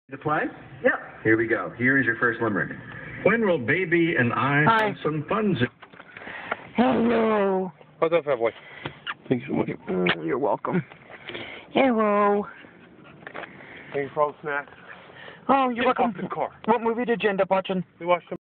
To play? Yep. Here we go. Here is your first limerick. When will baby and I have some fun? Hello. How's that, boy? Thank you so much. You're welcome. Hello. Thank you for all the snacks. Oh, you're welcome. Off the car. What movie did you end up watching? We watched